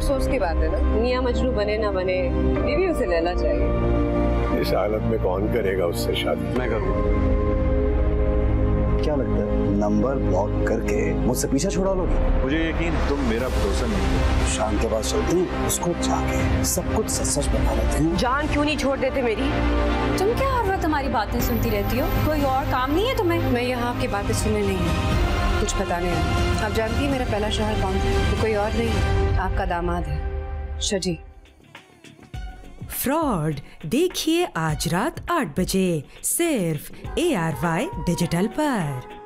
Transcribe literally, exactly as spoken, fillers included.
अफसोस की बात है ना, मियां मजनू बने ना बने, ये भी उसे लेना चाहिए। इस हालत में कौन करेगा उससे शादी? मैं करूँगा। क्या लगता है नंबर ब्लॉक करके मुझसे पीछा छुड़ा लोगे? मुझे यकीन है तुम मेरा भरोसा नहीं है। शान के पास चलते हैं, उसको जाके सब कुछ सच सच बता देते हैं। जान क्यों नहीं छोड़ देते मेरी? तुम क्या हर वक्त हमारी बातें सुनती रहती हो? कोई और काम नहीं है तुम्हें? मैं यहाँ आपकी बातें सुनने नहीं है, कुछ बताने है। आप जानती है मेरा पहला शौहर कौन था? वो कोई और नहीं, आपका दामाद है, शजी। फ्रॉड देखिए आज रात आठ बजे सिर्फ ए आर वाई डिजिटल पर।